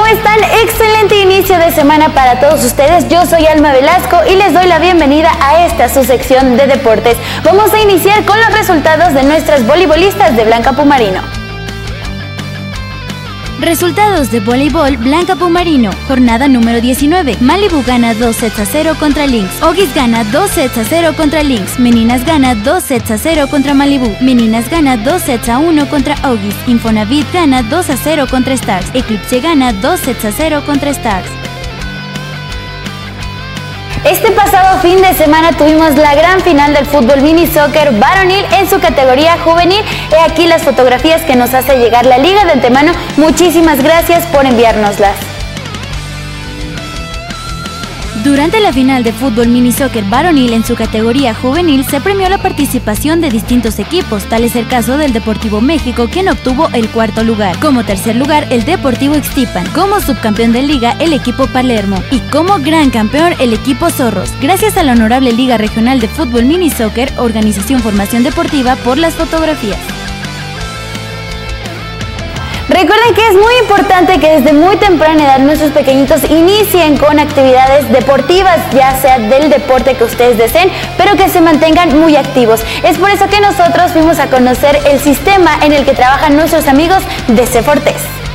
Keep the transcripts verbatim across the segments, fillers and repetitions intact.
están? Excelente inicio de semana para todos ustedes. Yo soy Alma Velasco y les doy la bienvenida a esta su sección de deportes. Vamos a iniciar con los resultados de nuestras voleibolistas de Blanca Pumarino. Resultados de voleibol Blanca Pumarino. Jornada número diecinueve. Malibu gana dos sets a cero contra Lynx. Ogis gana dos sets a cero contra Lynx. Meninas gana dos sets a cero contra Malibu. Meninas gana dos sets a uno contra Ogis. Infonavit gana dos a cero contra Stars. Eclipse gana dos sets a cero contra Stars. Este pasado fin de semana tuvimos la gran final del fútbol mini soccer varonil en su categoría juvenil. He aquí las fotografías que nos hace llegar la liga de antemano. Muchísimas gracias por enviárnoslas. Durante la final de fútbol mini soccer varonil en su categoría juvenil se premió la participación de distintos equipos, tal es el caso del Deportivo México, quien obtuvo el cuarto lugar. Como tercer lugar, el Deportivo Ixtipan. Como subcampeón de liga, el equipo Palermo. Y como gran campeón, el equipo Zorros. Gracias a la honorable Liga Regional de Fútbol Mini Soccer, Organización Formación Deportiva, por las fotografías. Recuerden que es muy importante que desde muy temprana edad nuestros pequeñitos inicien con actividades deportivas, ya sea del deporte que ustedes deseen, pero que se mantengan muy activos. Es por eso que nosotros fuimos a conocer el sistema en el que trabajan nuestros amigos de Cefortes.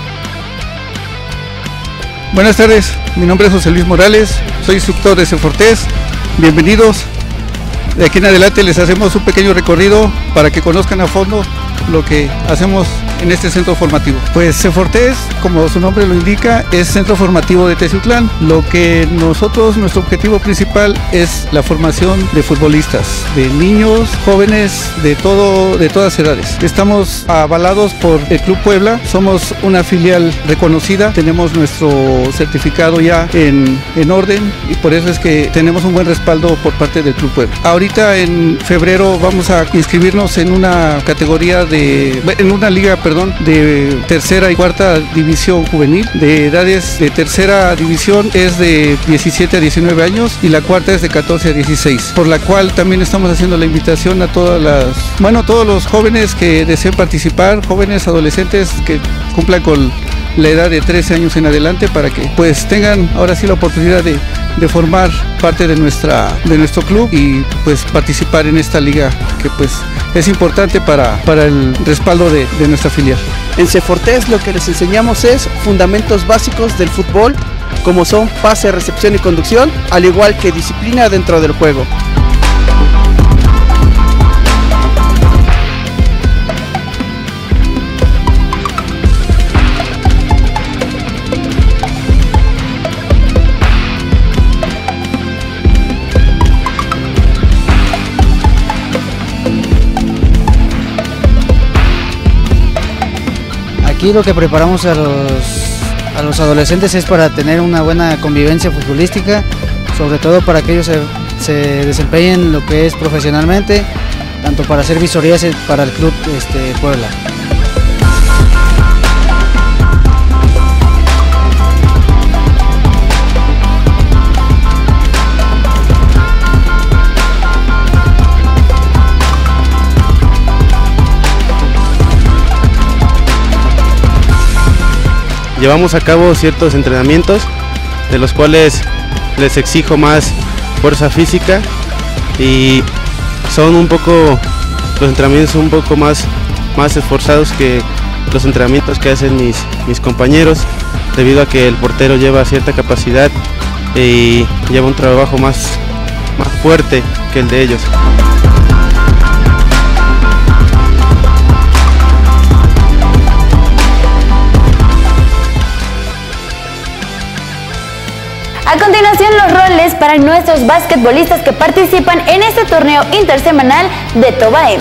Buenas tardes, mi nombre es José Luis Morales, soy instructor de Cefortes. Bienvenidos. De aquí en adelante les hacemos un pequeño recorrido para que conozcan a fondo lo que hacemos en este centro formativo. Pues Cefortes, como su nombre lo indica, es centro formativo de Teciutlán. Lo que nosotros, nuestro objetivo principal es la formación de futbolistas, de niños, jóvenes, de todo, de todas edades. Estamos avalados por el Club Puebla, somos una filial reconocida, tenemos nuestro certificado ya en, en orden y por eso es que tenemos un buen respaldo por parte del Club Puebla. Ahorita en febrero vamos a inscribirnos en una categoría de, en una liga, perdón, de tercera y cuarta división juvenil. De edades de tercera división es de diecisiete a diecinueve años y la cuarta es de catorce a dieciséis, por la cual también estamos haciendo la invitación a todas las, bueno, todos los jóvenes que deseen participar, jóvenes, adolescentes que cumplan con la edad de trece años en adelante, para que pues tengan ahora sí la oportunidad de, de formar parte de nuestra de nuestro club y pues participar en esta liga que pues es importante para, para el respaldo de, de nuestra filial. En Cefortes lo que les enseñamos es fundamentos básicos del fútbol, como son pase, recepción y conducción, al igual que disciplina dentro del juego. Aquí lo que preparamos a los, a los adolescentes es para tener una buena convivencia futbolística, sobre todo para que ellos se, se desempeñen lo que es profesionalmente, tanto para hacer visorías para el Club este, Puebla. Llevamos a cabo ciertos entrenamientos de los cuales les exijo más fuerza física y son un poco, los entrenamientos son un poco más, más esforzados que los entrenamientos que hacen mis, mis compañeros, debido a que el portero lleva cierta capacidad y lleva un trabajo más, más fuerte que el de ellos. A continuación, los roles para nuestros basquetbolistas que participan en este torneo intersemanal de Tobaem.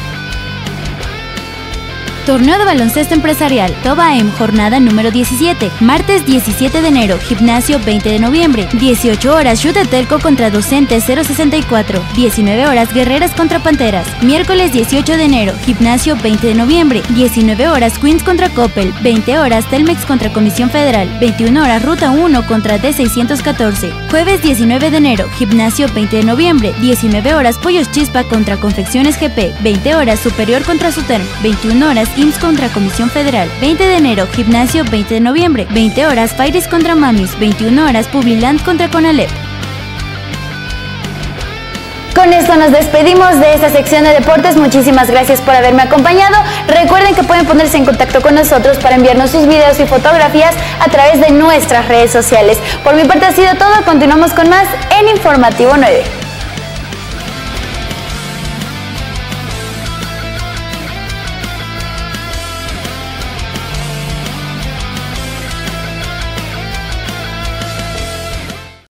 Torneo de baloncesto empresarial, Tobaem, jornada número diecisiete, martes diecisiete de enero, gimnasio veinte de noviembre, dieciocho horas Yutetelco contra Docentes cero sesenta y cuatro, diecinueve horas Guerreras contra Panteras, miércoles dieciocho de enero, gimnasio veinte de noviembre, diecinueve horas Queens contra Coppel, veinte horas Telmex contra Comisión Federal, veintiuna horas Ruta uno contra D seiscientos catorce, jueves diecinueve de enero, gimnasio veinte de noviembre, diecinueve horas Pollos Chispa contra Confecciones G P, veinte horas Superior contra Suterm, veintiuna horas I M S S contra Comisión Federal. veinte de enero, Gimnasio veinte de noviembre. veinte horas, Fairis contra Mamis. veintiuna horas, Publiland contra Conalep. Con esto nos despedimos de esta sección de deportes. Muchísimas gracias por haberme acompañado. Recuerden que pueden ponerse en contacto con nosotros para enviarnos sus videos y fotografías a través de nuestras redes sociales. Por mi parte ha sido todo. Continuamos con más en Informativo nueve.